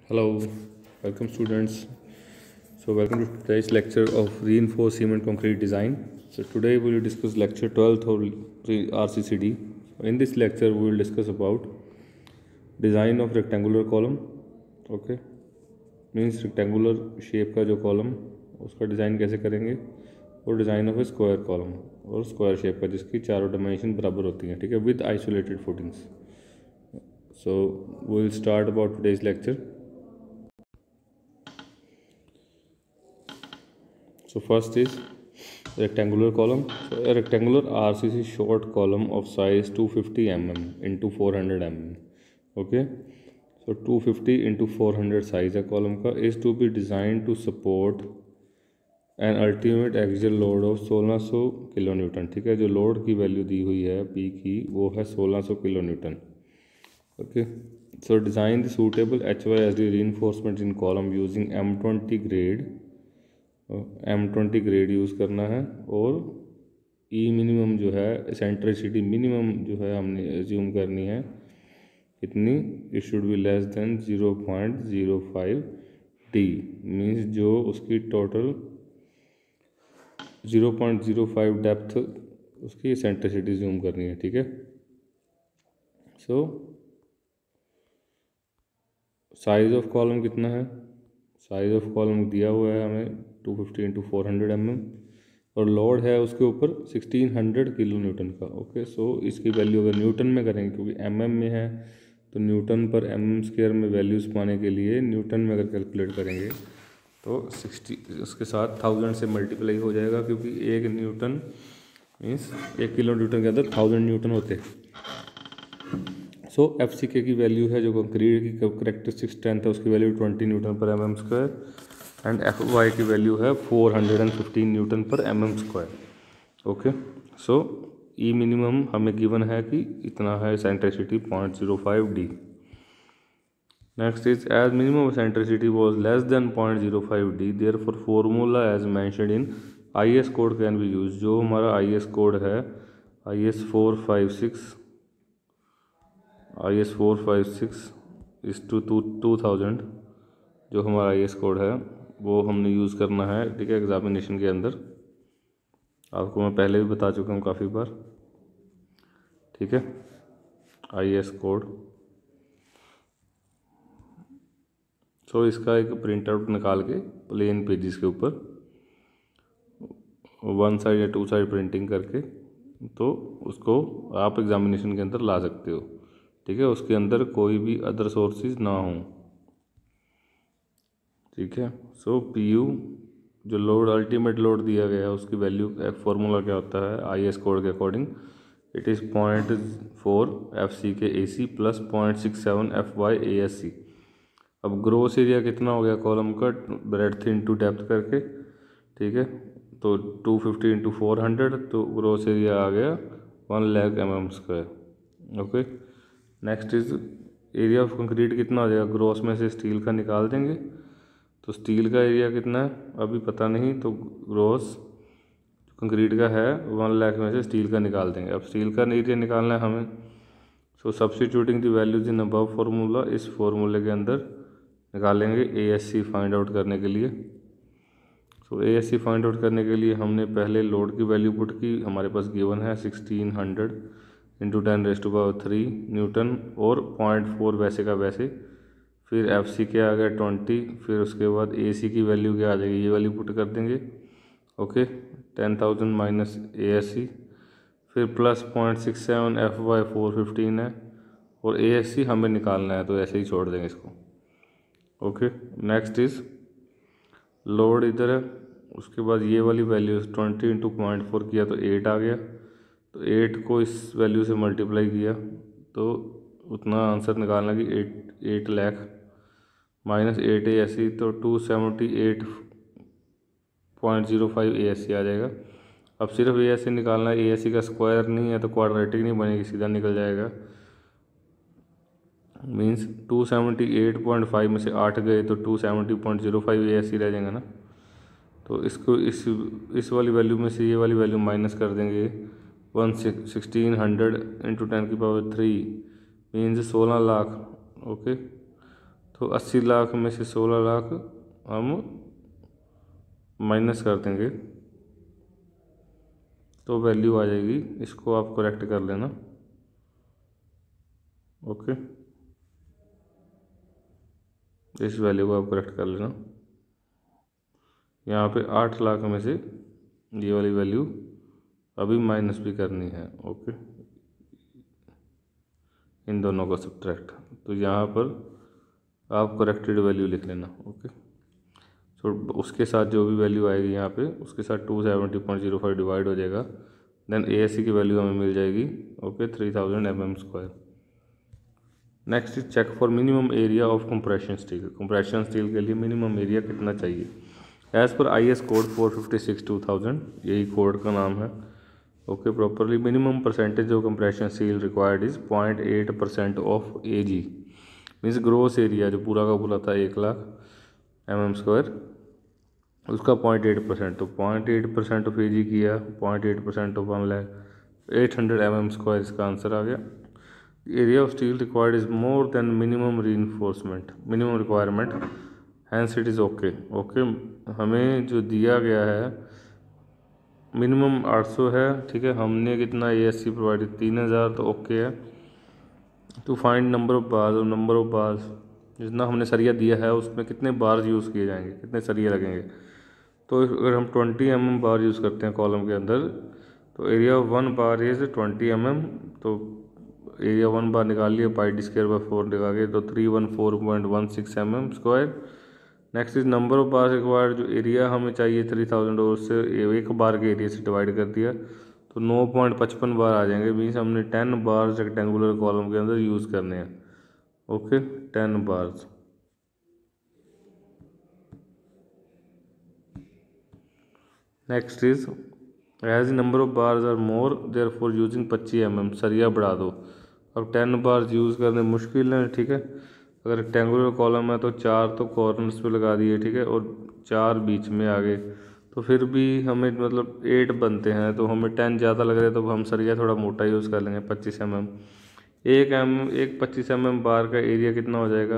Hello, welcome students. Welcome to today's lecture of reinforced cement concrete design. Today we will discuss lecture 12th of RCCD. In this lecture we will discuss about design of rectangular column. Okay, means rectangular shape का जो column उसका design कैसे करेंगे, और design of a square column और square shape का जिसकी चारों डायमेंशन बराबर होती हैं, ठीक है, with isolated footings. So we will start about today's lecture. So first is rectangular column. So a rectangular RCC short column of size 250 mm into 400 mm. Okay. So 250 into 400 size है column का is to be designed to support an ultimate axial load of 1600 kilonewton. ठीक है, जो load की value दी हुई है P की वो है 1600 kilonewton. Okay. So design the suitable HYSD reinforcement in column using M20 grade. M20 grade use करना है, और ई मिनिमम जो है एसेंट्रिसिटी मिनिमम जो है हमने एज्यूम करनी है कितनी, it should be less than 0.05 D. Means जो उसकी टोटल 0.05 डेप्थ उसकी एसेंट्रिसिटी जूम करनी है. ठीक है. सो साइज ऑफ कॉलम कितना है, साइज ऑफ कॉलम दिया हुआ है हमें 250 इंटू 400 mm, और लोड है उसके ऊपर 1600 किलो न्यूटन का. ओके. सो इसकी वैल्यू अगर न्यूटन में करेंगे, क्योंकि mm में है तो न्यूटन पर mm स्क्वायर में वैल्यूज़ पाने के लिए न्यूटन में अगर कैलकुलेट करेंगे तो 60 उसके साथ 1000 से मल्टीप्लाई हो जाएगा, क्योंकि एक न्यूटन मीन्स 1 किलो न्यूटन के अंदर 1000 न्यूटन होते हैं. सो FCK की वैल्यू है जो कंक्रीट की करेक्टरिस्टिक स्ट्रेंथ है उसकी value 20 newton per mm square, and FY की वैल्यू है 415 newton per mm square. Okay. So e minimum हमें गिवन है कि इतना है eccentricity 0.05 D. Next is as minimum eccentricity was less than 0.05 D, therefore formula as mentioned in IS code can be use. जो हमारा IS code है IS 456 इस to 2000 जो हमारा IS कोड है वो हमने यूज़ करना है. ठीक है, एग्जामिनेशन के अंदर आपको मैं पहले भी बता चुका हूँ काफ़ी बार. ठीक है, IS कोड. सो इसका एक प्रिंट आउट निकाल के प्लेन पेजेस के ऊपर 1 साइड या 2 साइड प्रिंटिंग करके तो उसको आप एग्जामिनेशन के अंदर ला सकते हो. ठीक है, उसके अंदर कोई भी अदर सोर्सेज ना हो. ठीक है. सो PU जो लोड अल्टीमेट लोड दिया गया है उसकी वैल्यू फॉर्मूला क्या होता है IS कोड के according, it is 0.4 FCK AC plus 0.67 FY ASC. अब ग्रोस एरिया कितना हो गया कॉलम का, ब्रेड्थ इंटू डेप्थ करके. ठीक है, तो 250 इंटू 400 तो ग्रोस एरिया आ गया 1 lakh mm square. Okay. Next is area of concrete कितना हो जाएगा, ग्रोस में से स्टील का निकाल देंगे तो स्टील का एरिया कितना है अभी पता नहीं, तो ग्रोस कंक्रीट का है 1 लाख में से स्टील का निकाल देंगे. अब स्टील का एरिया निकालना है हमें. So substituting the values in above formula, इस फार्मूले के अंदर निकालेंगे ASC फाइंड आउट करने के लिए. सो ASC फाइंड आउट करने के लिए हमने पहले लोड की वैल्यू पुट की, हमारे पास गिवन है 1600 इंटू 10⁻³ न्यूटन, और 0.4 वैसे का वैसे. फिर FCK आ गया 20, फिर उसके बाद AC की वैल्यू क्या आ जाएगी, ये वैल्यू पुट कर देंगे. ओके. 10,000 माइनस ASC, फिर प्लस 0.67 FY 415 है, और ASC हमें निकालना है तो ऐसे ही छोड़ देंगे इसको. ओके. नेक्स्ट इज लोड इधर है, उसके बाद ये वाली वैल्यू 20 इंटू 0.4 किया तो 8 आ गया, तो 8 को इस वैल्यू से मल्टीप्लाई किया तो उतना आंसर निकालना कि 8 लाख माइनस 8 ASC तो 278.05 ASC आ जाएगा. अब सिर्फ ASC निकालना है, ASC का स्क्वायर नहीं है तो क्वाड्रेटिक नहीं बनेगी, सीधा निकल जाएगा. मीन्स 278.5 में से 8 गए तो 270.05 ASC रह जाएगा ना. तो इसको इस वाली वैल्यू में से ये वाली वैल्यू माइनस कर देंगे. 1600 इंटू 10⁻³ मीन्स 16 लाख. ओके. तो 80 लाख में से 16 लाख हम माइनस कर देंगे तो वैल्यू आ जाएगी। इसको आप करेक्ट कर लेना। ओके, इस वैल्यू को आप करेक्ट कर लेना। यहाँ पे 8 लाख में से ये वाली वैल्यू अभी माइनस भी करनी है। ओके, इन दोनों को सब्ट्रैक्ट, तो यहाँ पर आप करेक्टेड वैल्यू लिख लेना। ओके, तो उसके साथ जो भी वैल्यू आएगी यहाँ पे उसके साथ 270.05 डिवाइड हो जाएगा। देन ASC की वैल्यू हमें मिल जाएगी। Okay, 3000 mm²। Next is check for minimum area of compression steel. Compression steel के लिए मिनिमम एरिया कितना चाहिए? एज़ पर IS कोड 456/2000, यही कोड का नाम है। Okay, properly minimum percentage of compression steel required is 0.8% of AG, means gross area जो पूरा का पूरा था 1 लाख mm², उसका 0.8%, तो 0.8% ऑफ AG किया, 0.8% ऑफ 1 लाख 800 mm², इसका आंसर आ गया। Area of steel required is more than minimum reinforcement minimum requirement, hence it is okay. Okay, हमें जो दिया गया है मिनिमम 800 है, ठीक है। हमने कितना ASC प्रोवाइडेड 3000, तो ओके है। To find number of bars, और नंबर ऑफ बार्स जितना हमने सरिया दिया है उसमें कितने बार्स यूज़ किए जाएंगे, कितने सरिये लगेंगे। तो अगर हम 20 mm बार यूज़ करते हैं कॉलम के अंदर, तो area of 1 bar is 20 mm, तो एरिया 1 बार निकाल लिया, πd²/4 निकाल के, तो 314.16 mm²। Next is number of bar required, जो एरिया हमें चाहिए 3000 और उससे 1 बार के एरिया से डिवाइड कर दिया, तो 9.55 बार आ जाएंगे। मीन्स हमने 10 बार रेक्टेंगुलर कॉलम के अंदर यूज़ करने हैं। Okay, 10 bars. Next is as number of bars are more therefore using 25 mm, सरिया बढ़ा दो। अब 10 बार्स यूज़ करने मुश्किल है, ठीक है। अगर रेक्टेंगुलर कॉलम है तो 4 तो कॉर्नर्स पे लगा दिए, ठीक है, और 4 बीच में आ गए, तो फिर भी हमें मतलब 8 बनते हैं, तो हमें 10 ज़्यादा लग रहा है, तो हम सरिया थोड़ा मोटा यूज़ कर लेंगे 25 mm। एक 25 mm बार का एरिया कितना हो जाएगा?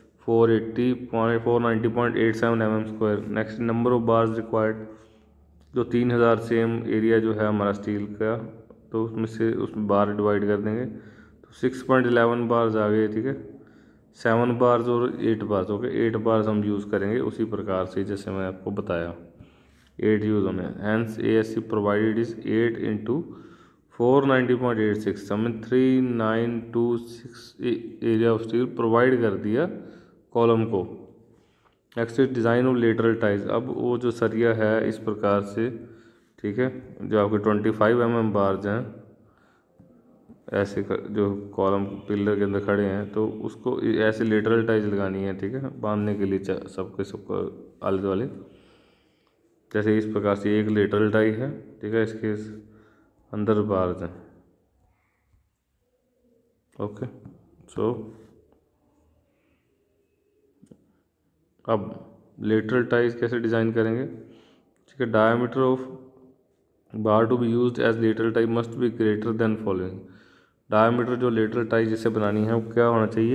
490.87 mm²। Next number of bars required, जो 3000 सेम एरिया जो है हमारा स्टील का, तो उसमें बार डिवाइड कर देंगे, तो 6.11 बार्स आ गए, ठीक है। 7 बार्स और 8 बार्स, ओके, 8 बार्स हम यूज़ करेंगे उसी प्रकार से जैसे मैं आपको बताया, 8 यूज़ होने। हैंस ASC प्रोवाइडेड इज 8 × 490.86, हमें 3926 एरिया ऑफ स्टील प्रोवाइड कर दिया कॉलम को। Next design of lateral ties, अब वो जो सरिया है इस प्रकार से, ठीक है, जो आपके 25 mm बार्स हैं ऐसे जो कॉलम पिलर के अंदर खड़े हैं, तो उसको ऐसे लेटरल टाइज लगानी है, ठीक है, बांधने के लिए सबको आले वाले। जैसे इस प्रकार से एक लेटरल टाई है, ठीक है, इसके अंदर बार्स हैं। ओके, सो अब लेटरल टाइज कैसे डिज़ाइन करेंगे, ठीक है। Diameter of bar to be used as lateral tie must be greater than following. Diameter जो लेटरल टाई जिसे बनानी है वो क्या होना चाहिए,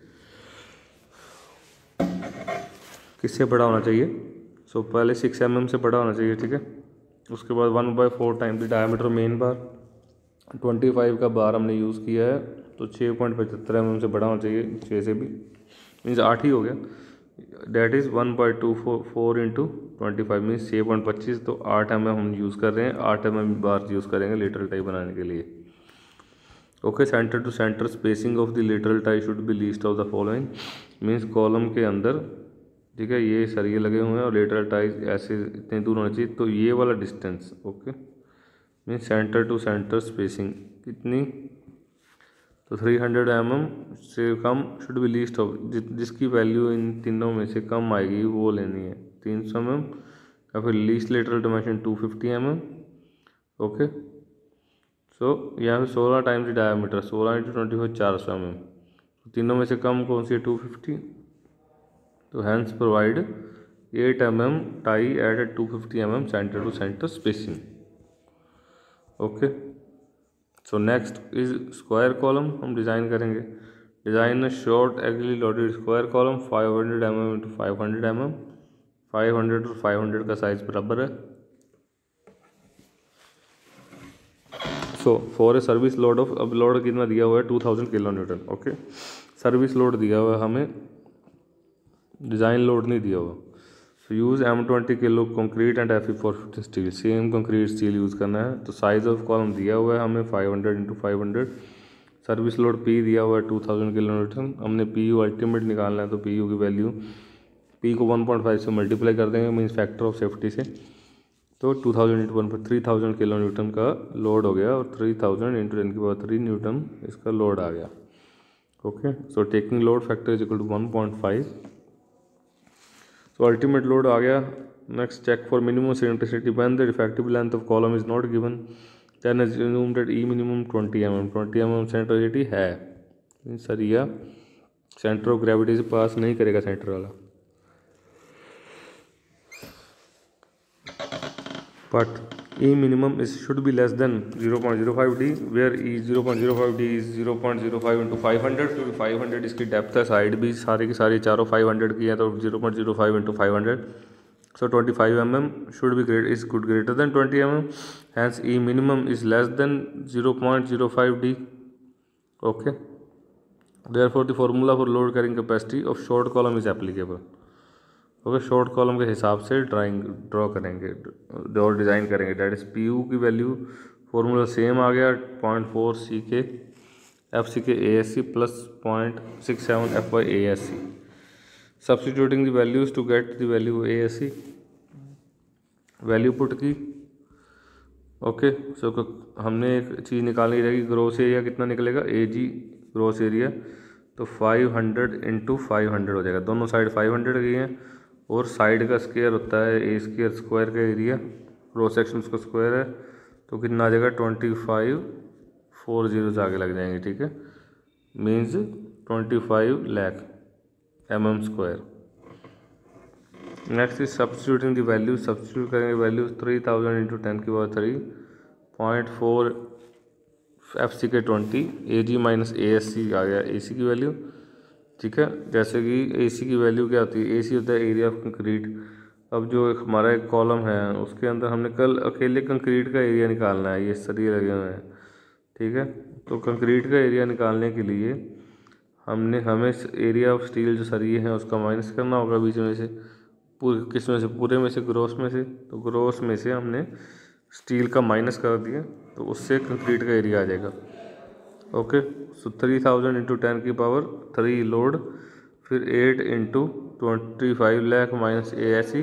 किससे बड़ा होना चाहिए? सो पहले 6 mm से बड़ा होना चाहिए, ठीक है। उसके बाद 1/4 time the diameter main bar. 25 का बार हमने यूज़ किया है, तो 6.75 mm से बड़ा होना चाहिए, 6 से भी, मीन्स 8 ही हो गया। डैट इज़ 1/24 × 25 मीन्स 6.25, तो 8 mm हम यूज़ कर रहे हैं, 8 mm बार यूज़ करेंगे लेटरल टाई बनाने के लिए। Okay, centre to centre spacing of the lateral tie should be least of the following, means column के अंदर, ठीक है, ये सरिये लगे हुए हैं और लेटरल टाइज ऐसे इतने दूर होना चाहिए, तो ये वाला distance, okay, means centre to centre spacing कितनी, तो 300 mm से कम शुड बी लीस्ट ऑफ, जिसकी वैल्यू इन तीनों में से कम आएगी वो लेनी है, 300 mm, या फिर least lateral dimension 250 mm। Okay, so यहाँ पे 16 टाइम्स डायमीटर, 16 × 25 400 mm, तो तीनों में से कम कौन सी है? 250, तो hence provide 8 mm tie at 250 mm centre to centre spacing. Okay, so next is square column हम डिज़ाइन करेंगे। Design a short actually loaded square column 500 mm into 500 mm, 500 और 500 का साइज बराबर है। So for a service load of, अब load कितना दिया हुआ है 2000 kilo newton. Okay, service load दिया हुआ है हमें, डिज़ाइन लोड नहीं दिया हुआ। So use M20 kilo concrete and Fe 450 steel, same concrete steel use करना है। तो साइज़ ऑफ कॉलम दिया हुआ है हमें 500 इंटू 500, सर्विस लोड P दिया हुआ है 2000 किलो न्यूटन। हमने PU अल्टीमेट निकालना है, तो PU की वैल्यू, P को 1.5 से मल्टीप्लाई कर देंगे, मीन्स फैक्टर ऑफ सेफ्टी से। तो 2000 इंटू 3000 किलो न्यूटन का लोड हो गया, और 3000 इंटू 10⁻³ न्यूटन इसका लोड आ गया। Okay, so taking load factor is equal to 1.5। So ultimate load आ गया। Next, check for minimum centricity when the effective length of column is not given, then assume that e minimum 20 mm। 20 mm centricity है, sir यह centre of gravity से pass नहीं करेगा centre वाला। But E minimum is should be less than 0.05D, where E 0.05D is 0.05 into 500, क्योंकि 500 इसकी depth है, side भी सारी की सारी चारों 500 की है, तो 0.05 into 500, so 25 mm should be great is good greater than 20 mm, hence E minimum is less than 0.05D. Okay, therefore the formula for load carrying capacity of short column is applicable. Okay, short column के हिसाब से draw करेंगे और design करेंगे। That is PU की value formula same आ गया, 0.4 CK FCK ASC plus 0.67 FY ASC। Substituting the values to get the value ASC, value put की। ओके, सो हमने एक चीज़ निकालनी रहेगी, ग्रॉस एरिया कितना निकलेगा, AG ग्रॉस एरिया, तो 500 इंटू 500 हो जाएगा। दोनों साइड 500 की हैं, और साइड का स्क्वायर होता है A स्क्वायर, स्क्वायर का एरिया, क्रॉस सेक्शन उसका स्क्वायर है, तो कितना आ जाएगा 2540 आगे लग जाएंगे। ठीक है, means 25 lakh mm square. Next is substituting the value, substitute करेंगे value 3000 into 10⁻³ 0.4 FCK 20 AG minus ASC आ गया AC की वैल्यू। ठीक है, जैसे कि AC की वैल्यू क्या होती है, AC होता है एरिया ऑफ कंक्रीट। अब जो हमारा एक कॉलम है उसके अंदर हमने कल अकेले कंक्रीट का एरिया निकालना है, ये सरिये लगे हुए हैं। ठीक है, तो कंक्रीट का एरिया निकालने के लिए हमें एरिया ऑफ स्टील जो सरिये हैं उसका माइनस करना होगा बीच में से, किस में से, पूरे में से, ग्रोस में से। तो ग्रोस में से हमने स्टील का माइनस कर दिया, तो उससे कंक्रीट का एरिया आ जाएगा। ओके, सो 3000 इंटू 10⁻³ लोड, फिर 8 into 25 lakh minus ASC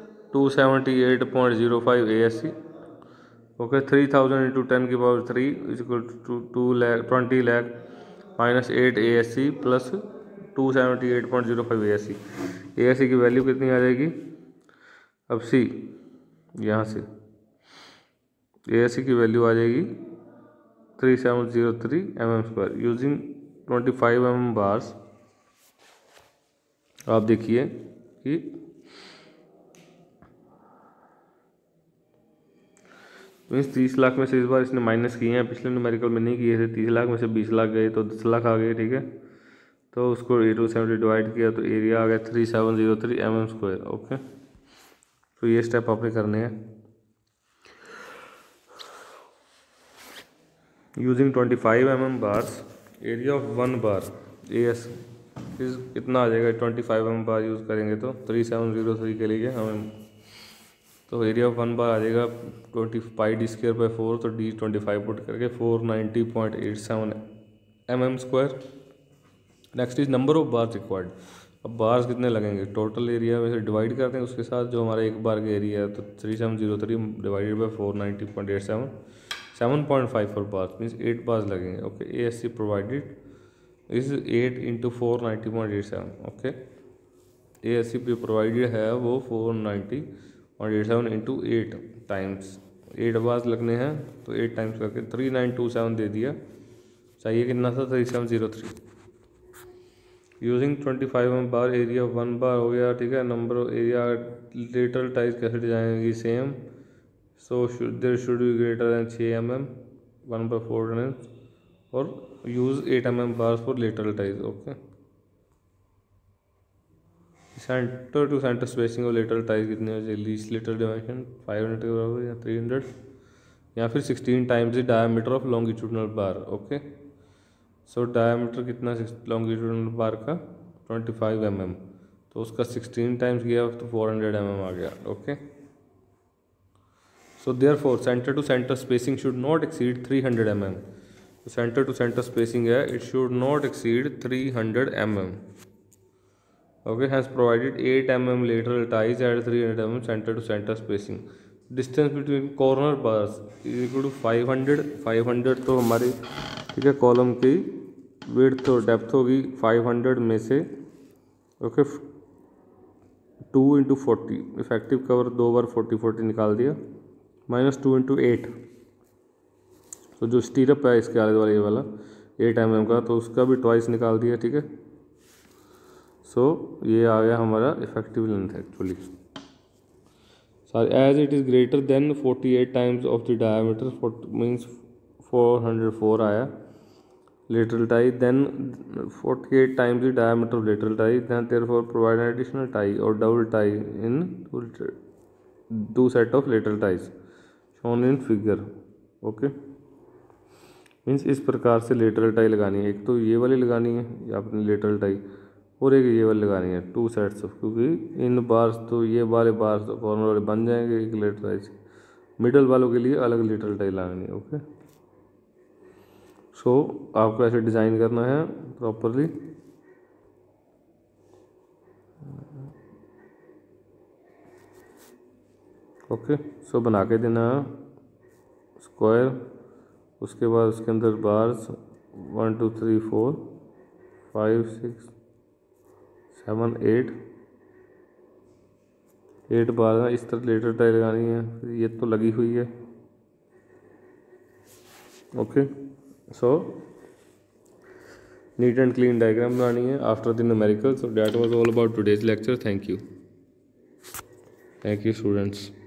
278.05 ASC। Okay, 3000 into 10⁻³ is equal to 20 lakh minus 8 ASC plus 278.05 ASC। ASC की वैल्यू कितनी आ जाएगी, अब सी यहाँ से ASC की वैल्यू आ जाएगी 3703 mm square using 25 mm bars. आप देखिए कि मीन्स 30 लाख में से इस बार इसने माइनस किए हैं, पिछले न्यूमेरिकल में नहीं किए थे। 30 लाख में से 20 लाख गए तो 10 लाख आ गए। ठीक है, तो उसको 870 डिवाइड किया तो एरिया आ गया 3703 mm स्क्वायर। ओके, तो ये स्टेप आपने करने हैं। Using 25 mm bars, area of 1 bar AS इस कितना आ जाएगा, 25 mm बार यूज़ करेंगे तो 3703 के लिए हमें, तो एरिया ऑफ 1 बार आ जाएगा 20 πd²/4, तो D 25 पुट करके 490.87 mm square. Next is number of bars required. अब बार्स कितने लगेंगे, टोटल एरिया में से डिवाइड करते हैं उसके साथ जो हमारा एक बार का एरिया है, तो 3703 divided by 490.87, 7.5 for bars means 8 bars लगेंगे। Okay, ASC provided is 8 into 490.87। Okay, ASC भी प्रोवाइडेड है वो 490.87 इंटू 8 टाइम्स 8 बार्स लगने हैं, तो 8 टाइम्स करके 3927 दे दिया। चाहिए कितना था, 3703। Using 25 mm bar, area of 1 bar हो गया। ठीक है, number of area lateral ties कैसे डिजाइन होगी, same. So there should be greater than 6 mm 1/4 और use 8 mm bars for lateral ties. Okay, centre to centre spacing और lateral ties कितनी हो चाहिए? लीस्ट लेटरल डायमेंशन 500 के बराबर या 300 या फिर 16 times the diameter of longitudinal bar. Okay, so diameter कितना लॉन्गिट्यूडनल बार का 25 mm, तो उसका 16 टाइम्स गया तो 400 mm आ गया. Okay, so therefore centre to centre spacing should not exceed 300 mm. तो सेंटर टू सेंटर स्पेसिंग है, it should not exceed 300 mm. Okay, has provided 8 mm lateral ties at 300 mm center to center spacing. Distance between corner bars is equal to 500. 500 तो हमारी ठीक है column की width और depth होगी 500 में से. ओके, 2 × 40 इफेक्टिव कवर 2 बार 40 निकाल दिया, -2 × 8. तो जो स्टीरअप है इसके आगे वाला ये वाला 8 mm का, तो उसका भी ट्वाइस निकाल दिया. ठीक है, सो ये आ गया हमारा effective length actually. Sorry, as it is greater than 48 times of the diameter means 404 आया lateral tie, then 48 times the diameter of lateral tie, then therefore provide an additional tie और double tie in 2 set of lateral ties shown in figure. Okay, means इस प्रकार से lateral tie लगानी है. एक तो ये वाली लगानी है या अपनी लेटरल टाई, और एक ये वाली लगानी है 2 सेट्स ऑफ, क्योंकि इन बार्स तो ये वाले बार्स तो कॉर्नर वाले बन जाएंगे एक लेटरल टाई से, मिडल वालों के लिए अलग लेटरल टाई लगानी है. ओके, सो आपको ऐसे डिज़ाइन करना है प्रॉपरली. ओके, सो बना के देना है स्क्वायर, उसके बाद उसके अंदर बार्स 1 2 3 4 5 6 7 8 बार है. इस तरह लेटर टाई लगानी है. फिर ये तो लगी हुई है. Okay, so neat and clean diagram बनानी है after the numerical. So that was all about today's lecture. Thank you students.